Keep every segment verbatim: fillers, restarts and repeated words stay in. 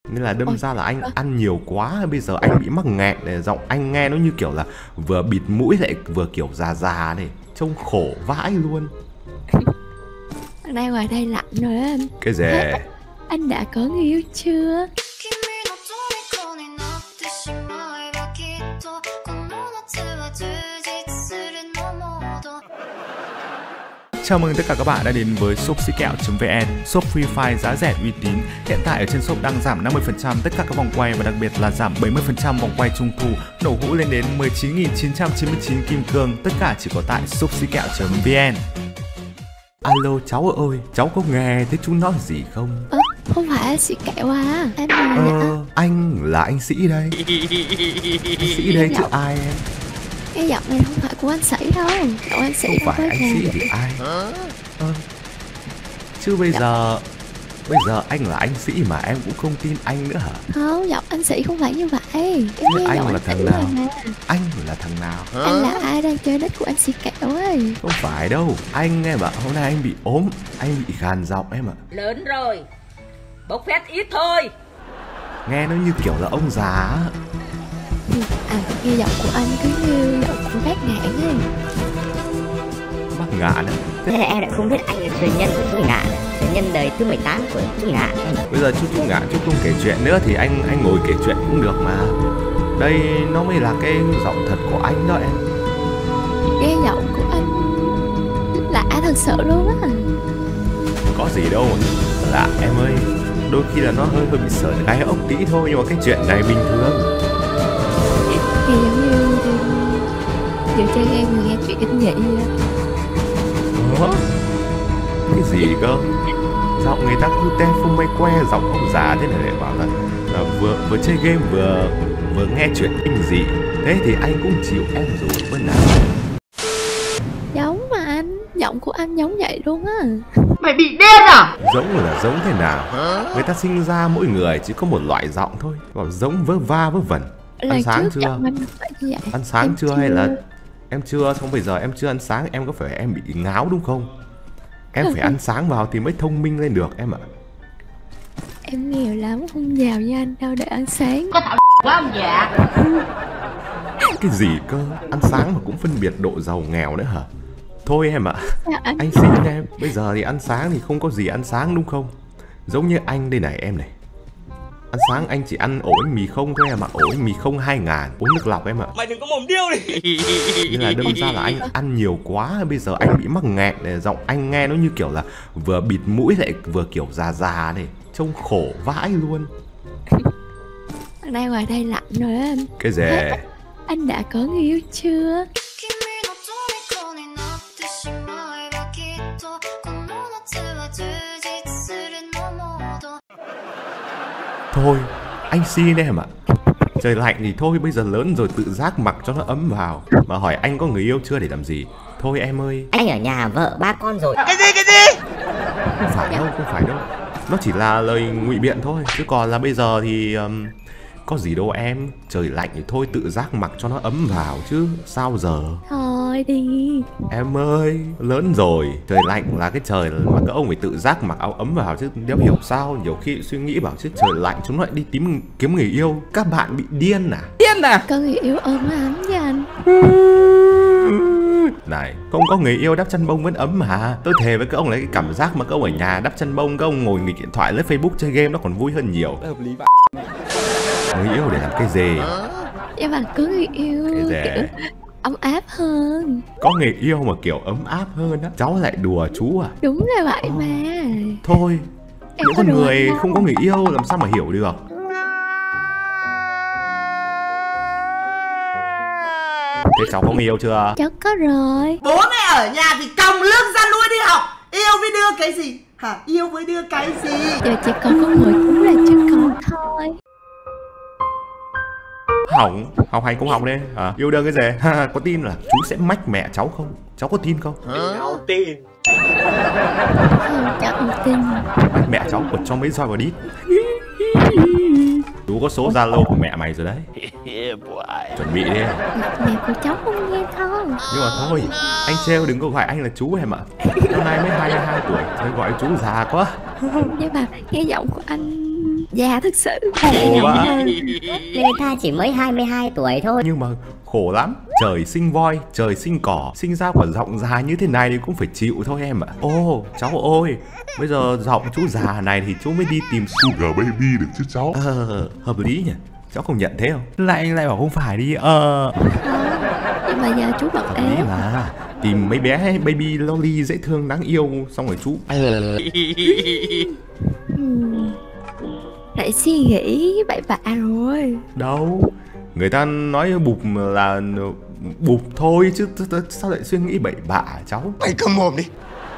Nên là đâm Ôi, ra là anh ơ. ăn nhiều quá, bây giờ anh bị mắc nghẹn để giọng anh nghe nó như kiểu là vừa bịt mũi lại vừa kiểu già già này, trông khổ vãi luôn. Đây ngoài đây lạnh rồi á anh. Cái gì? Thế anh đã có người yêu chưa? Chào mừng tất cả các bạn đã đến với shop si kẹo chấm vn, shop free fire giá rẻ uy tín. Hiện tại ở trên shop đang giảm năm mươi phần trăm tất cả các vòng quay và đặc biệt là giảm bảy mươi phần trăm vòng quay trung thu, nổ hũ lên đến mười chín nghìn chín trăm chín mươi chín kim cương, tất cả chỉ có tại shop si kẹo chấm vn. Alo cháu ơi, cháu có nghe thấy chú nói gì không? Ơ, không phải anh Sĩ Kẹo à, em là Ờ, anh là anh Sĩ đây. Anh Sĩ đây chứ ai em? cái giọng này không phải của anh Sĩ đâu. Giọng anh Sĩ Không phải anh Sĩ thì ai? Ờ, chứ bây giờ bây giờ anh là anh Sĩ mà em cũng không tin anh nữa hả? Không, giọng anh Sĩ không phải như vậy. Em nghe Anh giọng là anh thằng Sĩ nào? rồi mà. Anh là thằng nào? Anh là ai đang chơi đất của anh Sĩ Kẹo ấy? Không phải đâu, anh em ạ, hôm nay anh bị ốm, anh bị khàn giọng em ạ. Lớn rồi, bốc phét ít thôi. Nghe nó như kiểu là ông già á. À, nghe giọng của anh cứ như giọng của bác Ngạn ấy. Bác Ngạn á. Thế là em lại không biết anh là truyền nhân của chú Ngạn, truyền nhân đời thứ mười tám của chú Ngạn. Bây giờ chú chú Ngạn chú không kể chuyện nữa thì anh anh ngồi kể chuyện cũng được mà. Đây nó mới là cái giọng thật của anh đó em. Nghe giọng của anh lạ thật sự luôn á. Có gì đâu mà lạ em ơi. Đôi khi là nó hơi hơi bị sởn gai ốc tí thôi, nhưng mà cái chuyện này bình thường. Nghe giống như vừa chơi game vừa nghe chuyện kinh dị vậy. Ủa? Cái gì cơ? Giọng người ta cứ tên phung mây que, giọng ông già thế này để bảo là, là vừa vừa chơi game vừa vừa nghe chuyện kinh dị. Thế thì anh cũng chịu em rồi bên nào. Giống mà anh, giọng của anh giống vậy luôn á. Mày bị điên à? Giống là giống thế nào? Người ta sinh ra mỗi người chỉ có một loại giọng thôi. Bảo giống vớ va vớ vẩn. Ăn Lần sáng trước chưa? giọng anh phải như vậy. Ăn sáng Em chưa hay là em chưa? Xong bây giờ em chưa ăn sáng, em có phải em bị ngáo đúng không? Em phải ăn sáng vào thì mới thông minh lên được em ạ. Em nghèo lắm, không giàu như anh đâu để ăn sáng. Có thảo quá ông già. Cái gì cơ? Ăn sáng mà cũng phân biệt độ giàu nghèo nữa hả? Thôi em ạ. Sao anh? Anh xin em, bây giờ thì ăn sáng thì không có gì ăn sáng đúng không? Giống như anh đây này em này. Ăn sáng anh chỉ ăn ổ bánh mì không thôi em ạ. Ổ bánh mì không hai ngàn, uống nước lọc em ạ. Mày đừng có mồm điêu đi. Nên là đâm ra là anh ăn nhiều quá, bây giờ anh bị mắc nghẹn để giọng anh nghe nó như kiểu là vừa bịt mũi lại vừa kiểu già già này, trông khổ vãi luôn. Đây ngoài đây lạnh rồi á anh. Cái gì? Thế anh đã có người yêu chưa? Thôi, anh xin em ạ. Trời lạnh thì thôi, bây giờ lớn rồi tự giác mặc cho nó ấm vào. Mà hỏi anh có người yêu chưa để làm gì? Thôi em ơi. Anh ở nhà vợ ba con rồi. Cái gì cái gì? Không phải đâu, không phải đâu. Nó chỉ là lời ngụy biện thôi. Chứ còn là bây giờ thì um, có gì đâu em. Trời lạnh thì thôi tự giác mặc cho nó ấm vào chứ sao giờ. Thôi đi. Em ơi, lớn rồi. Trời lạnh là cái trời mà các ông phải tự giác mặc áo ấm vào chứ. Đéo hiểu sao nhiều khi suy nghĩ bảo chứ trời lạnh chúng lại đi tìm kiếm người yêu. Các bạn bị điên à? Điên à? Có người yêu ôm ấm với anh. Này, không có người yêu đắp chăn bông vẫn ấm mà. Tôi thề với các ông lấy cái cảm giác mà các ông ở nhà đắp chăn bông, các ông ngồi nghịch điện thoại lướt Facebook chơi game nó còn vui hơn nhiều. Hợp lý vậy. Người yêu để làm cái gì? Nhưng mà có người yêu Cái gì? kiểu ấm áp hơn. Có người yêu mà kiểu ấm áp hơn á. Cháu lại đùa chú à? Đúng là vậy mà. Thôi, Em những có con đùa người đâu. không có người yêu làm sao mà hiểu được. Thế cháu có người yêu chưa? Cháu có rồi. Bố mẹ ở nhà thì còng lưng ra nuôi đi học. Yêu với đưa cái gì? Hả? Yêu với đưa cái gì? Giờ chỉ còn có một chú là chưa con thôi. Hỏng, học hành cũng học đi à, yêu đương cái gì? Ha, có tin là chú sẽ mách mẹ cháu không? Cháu có tin không? Cháu tin. Không, cháu không tin. Mách mẹ cháu quật cho mấy roi vào đít. Chú có số Zalo của mẹ mày rồi đấy. Chuẩn bị đi. Mẹ của cháu không nghe thôi. Nhưng mà thôi, anh trêu đừng có gọi anh là chú em ạ. Năm nay mới hai mươi hai tuổi, thôi gọi chú già quá. Nhưng mà nghe giọng của anh già thực sự. Khổ quá. Người ta chỉ mới hai mươi hai tuổi thôi. Nhưng mà khổ lắm. Trời sinh voi, trời sinh cỏ, sinh ra quả giọng già như thế này thì cũng phải chịu thôi em ạ. Ô, cháu ơi, bây giờ giọng chú già này thì chú mới đi tìm Sugar Baby được chứ cháu. Ờ, hợp lý nhỉ. Cháu không nhận thế không? Lại anh lại bảo không phải đi. Ờ. Nhưng mà giờ chú bật Hợp ế. lý mà. Tìm mấy bé baby loli dễ thương đáng yêu xong rồi chú. Hmm. Lại suy nghĩ bậy bạ rồi. Đâu, người ta nói bụp là bụp thôi chứ sao lại suy nghĩ bậy bạ cháu. Mày câm mồm đi.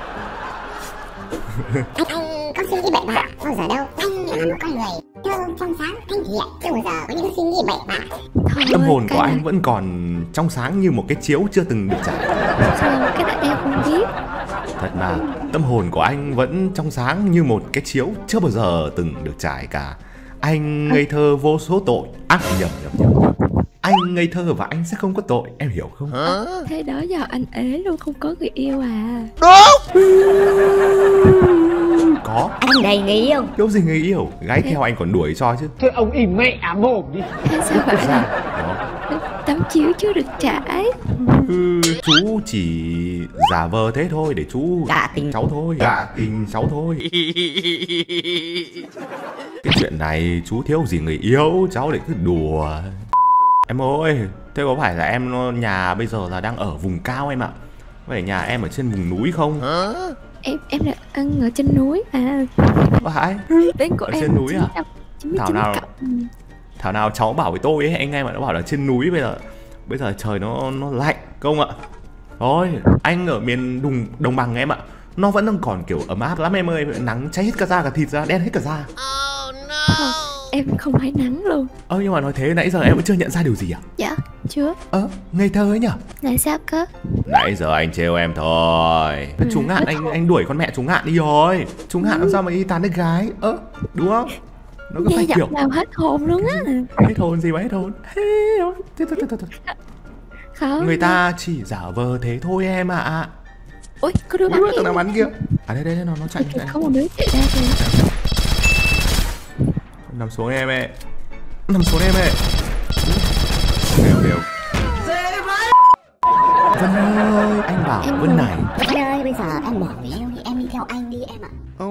Anh, anh có suy nghĩ bậy bạ bao giờ đâu. Anh là một con người thơm trong sáng thanh thiện, chưa bao giờ có những suy nghĩ bậy bạ. Thôi, Tâm hồn cái của này- anh vẫn còn trong sáng như một cái chiếu chưa từng được trải. Sao cái này em không biết. Thật mà, tâm hồn của anh vẫn trong sáng như một cái chiếu chưa bao giờ từng được trải cả. Anh ngây thơ vô số tội. Ác nhầm nhầm nhầm nhầm. Anh ngây thơ và anh sẽ không có tội, em hiểu không? Thế đó giờ anh ế luôn, không có người yêu à? Có. Anh đầy người yêu. Kiểu gì người yêu, gái theo anh còn đuổi cho chứ. Thôi ông im mẹ mồm đi. Thế sao vậy? Ra đó. Tấm chiếu chưa được trải. Ừ, chú chỉ giả vờ thế thôi để chú Gạ tình. cháu thôi. Gạ tình cháu thôi. Cái chuyện này chú thiếu gì người yêu, cháu lại cứ đùa. Em ơi, thế có phải là em nhà bây giờ là đang ở vùng cao em ạ? Vậy nhà em ở trên vùng núi không? Em em là ăn ở trên núi à. Phải. Đến của Ở em trên núi à? chín mươi Thảo chín nào cộng. Thảo nào cháu bảo với tôi ấy, anh em nó bảo là trên núi bây giờ bây giờ trời nó nó lạnh không ạ? Thôi, anh ở miền đồng đồng bằng em ạ. Nó vẫn đang còn kiểu ấm áp lắm em ơi, nắng cháy hết cả da cả thịt ra, đen hết cả da. Thôi, em không thấy nắng luôn. Ơ nhưng mà nói thế nãy giờ em vẫn chưa nhận ra điều gì à? Dạ, chưa. Ơ, ngây thơ ấy nhở? Là sao cơ? Nãy giờ anh trêu em thôi. Ừ, Chú Ngạn, anh anh đuổi con mẹ chú Ngạn đi rồi. Chú Ngạn làm sao mà y tán được gái? Ơ, đúng không? Nó cứ Nghe phải kiểu giọng nào hết hồn luôn á. hết hồn gì mà hết hồn. Thế thôi, thôi, thôi, thôi, thôi. Không. Người ta chỉ giả vờ thế thôi em ạ. À. Ôi, có đứa bắn Ui, thằng em. nào bắn kia. À đây đây đây, nó nó chạy, Kìa, chạy. có một đứa chạy ra kìa. Nằm xuống em ơi. Nằm xuống em ơi. Đều đều. Vân ơi, anh bảo Em Vân ơi. này. Anh ơi, bây giờ em bỏ người yêu thì em đi theo anh đi em ạ.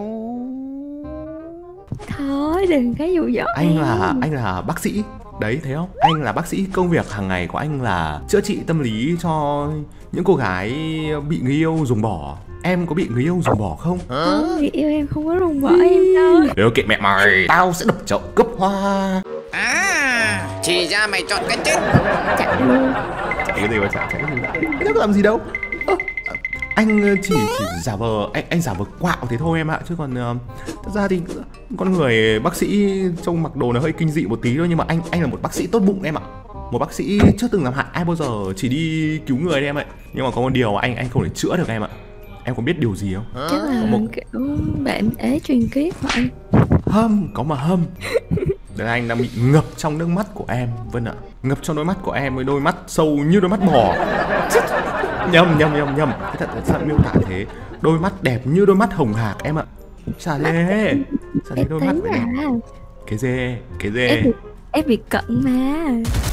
Thôi, đừng cái dụ dỗ Anh em. là anh là bác sĩ. Đấy thấy không? Anh là bác sĩ, công việc hàng ngày của anh là chữa trị tâm lý cho những cô gái bị người yêu ruồng bỏ. Em có bị người yêu ruồng bỏ không? Không, người yêu em không có ruồng bỏ em đâu. Nếu kệ mẹ mày, tao sẽ đập chậu cướp hoa. À, chỉ ra mày chọn cái chết. Chạy luôn. Chạy cái gì mà chạy, chạy cái gì mà. Anh có làm gì đâu. Ơ, anh chỉ chỉ giả vờ anh anh giả vờ quạo thế thôi em ạ, chứ còn uh, thật ra thì con người bác sĩ trông mặc đồ nó hơi kinh dị một tí thôi, nhưng mà anh anh là một bác sĩ tốt bụng em ạ, một bác sĩ chưa từng làm hại ai bao giờ, chỉ đi cứu người đấy em ạ. Nhưng mà có một điều anh anh không thể chữa được em ạ. Em có biết điều gì không? Chắc là một kiểu bệnh ế truyền kiếp mà anh. Hâm, có mà hâm. Đấy, anh đang bị ngập trong nước mắt của em Vân ạ. Ngập trong đôi mắt của em với đôi mắt sâu như đôi mắt bò. Nhầm nhầm nhầm nhầm. Thế thật là sao miêu tả thế? Đôi mắt đẹp như đôi mắt hồng hạc em ạ. Chả lẽ Chả lẽ Em đôi mắt thấy vậy đẹp? à. Cái dê, cái Em dê. bị, em bị cận mà.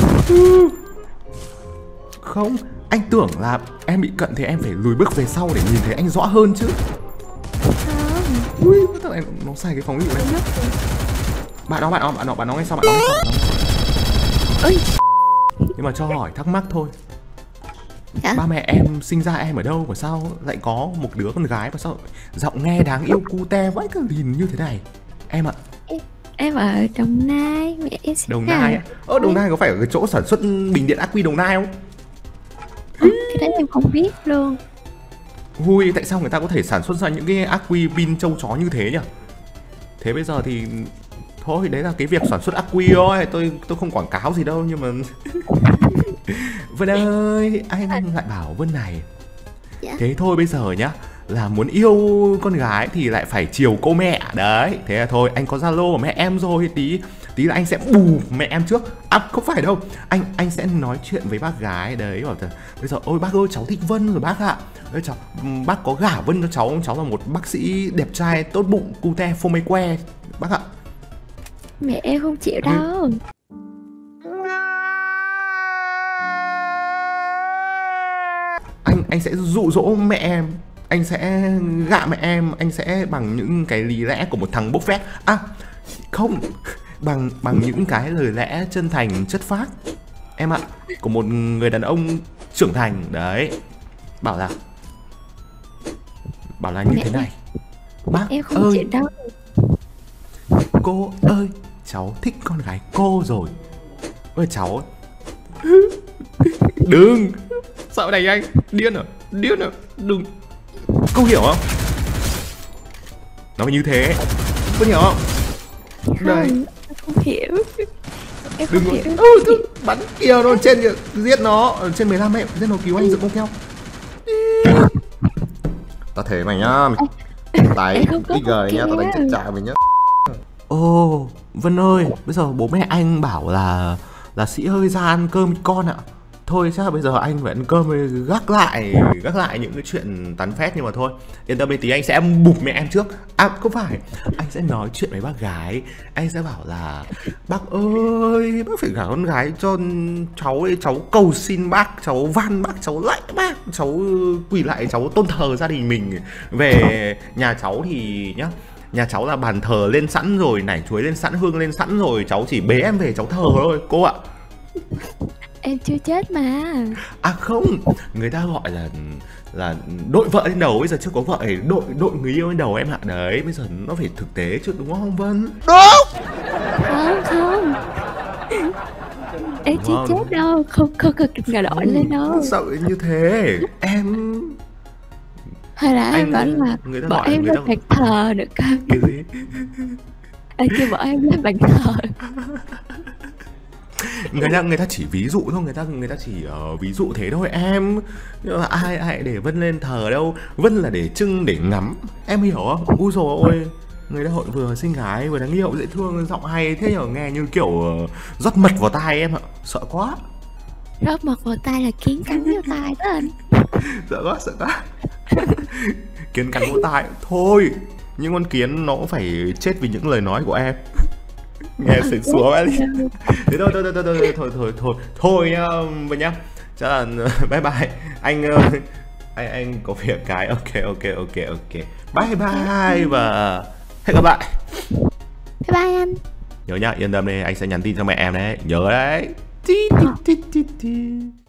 Không, anh tưởng là em bị cận thì em phải lùi bước về sau để nhìn thấy anh rõ hơn chứ. Không. Ui, thằng này nó sai cái phóng dụ này. Bạn đó, bạn đó, bạn đó, bạn đó ngay sau, bạn đó ngay sau, bạn đó ngay sau. Ơi. Nhưng mà cho hỏi thắc mắc thôi. Hả? Ba mẹ em sinh ra em ở đâu mà sao lại có một đứa con gái mà sao giọng nghe đáng yêu cute vãi cả lìn như thế này? Em ạ. Em, em ở Đồng Nai, mẹ em sinh Đồng ra Nai ở- á? Ơ Đồng Nai có phải ở cái chỗ sản xuất bình điện ắc quy Đồng Nai không? Không, cái đấy em không biết luôn. Ui, tại sao người ta có thể sản xuất ra những cái ắc quy pin trâu chó như thế nhỉ? Thế bây giờ thì thôi, đấy là cái việc sản xuất ắc quy thôi, tôi tôi không quảng cáo gì đâu, nhưng mà Vân ơi, anh lại bảo Vân này. Dạ. Thế thôi bây giờ nhá, là muốn yêu con gái thì lại phải chiều cô mẹ đấy. Thế là thôi, anh có Zalo của mẹ em rồi, tí tí là anh sẽ bù mẹ em trước. À không phải đâu, anh anh sẽ nói chuyện với bác gái đấy, bảo là bây giờ ôi bác ơi cháu thích Vân rồi bác ạ. Ôi, cháu, bác có gả Vân cho cháu, cháu là một bác sĩ đẹp trai tốt bụng cute phô mây que bác ạ. Mẹ em không chịu đâu. Anh anh sẽ dụ dỗ mẹ em, anh sẽ gạ mẹ em, anh sẽ bằng những cái lý lẽ của một thằng bốc phét. À không, bằng bằng những cái lời lẽ chân thành chất phác em ạ, của một người đàn ông trưởng thành đấy. Bảo là bảo là như Mẹ thế này: bác em không ơi, chịu đâu. cô ơi, cháu thích con gái cô rồi. Ôi cháu đừng, sao này anh điên à, điên à, đừng. Cô hiểu không? Nó như thế, cô hiểu không? Đây, Không, em không hiểu. Em đừng không có hiểu. ừ, cứ bắn kìa nó trên kìa, giết nó ở trên mười lăm em, giết nó cứu anh dựng con keo. Tao thể mày nhá, đấy, Em không có cái gờ nhá, tao đánh kìa. chết trả mày nhá. Ô, Vân ơi, bây giờ bố mẹ anh bảo là là Sĩ ơi ra ăn cơm với con ạ. Thôi chắc là bây giờ anh phải ăn cơm rồi, gác lại gác lại những cái chuyện tán phét, nhưng mà thôi yên tâm đi, tí anh sẽ bụp mẹ em trước. À không phải, anh sẽ nói chuyện với bác gái. Anh sẽ bảo là bác ơi, bác phải gả con gái cho cháu ấy, cháu cầu xin bác, cháu van bác, cháu lạy bác, cháu quỳ lại, cháu tôn thờ gia đình mình. Về nhà cháu thì nhá, nhà cháu là bàn thờ lên sẵn rồi, nải chuối lên sẵn, hương lên sẵn rồi, cháu chỉ bế em về cháu thờ thôi cô ạ. Em chưa chết mà. À không, người ta gọi là là đội vợ lên đầu, bây giờ chưa có vợ thì đội đội người yêu lên đầu em ạ. Đấy, bây giờ nó phải thực tế chứ đúng không Vân? Đúng. Không không. Em chưa Vâng. chết đâu. Không không cần ngờ đổi lên đâu. Sao lại như thế? Em Hồi nãy Anh- em bảo là người ta bỏ gọi là em người lên ta- bàn thờ nữa cơ. cái gì? Anh chưa bỏ em lên bàn thờ. Người ta người ta chỉ ví dụ thôi, người ta người ta chỉ uh, ví dụ thế thôi em. Nhưng mà ai ai để Vân lên thờ đâu, Vân là để trưng để ngắm, em hiểu không? Ui dồi ôi, người ta hội vừa xinh gái vừa đáng yêu dễ thương, giọng hay thế nhở, nghe như kiểu uh, rót mật vào tai em ạ, sợ quá. Rót mật vào tay là kiến cắn vô tay đó anh. Sợ quá, sợ quá. Kiến cắn vào tai thôi, những con kiến nó cũng phải chết vì những lời nói của em. Nghe sến súa em đi. Thế thôi thôi thôi thôi thôi thôi thôi thôi thôi nhá Vân nhá. Chắc là bye bye anh ơi, anh anh có việc cái. Ok ok ok ok bye bye và hẹn gặp lại. Bye bye anh. Nhớ nhá, yên tâm đi, anh sẽ nhắn tin cho mẹ em đấy, nhớ đấy. Tí, tí, tí, tí, tí.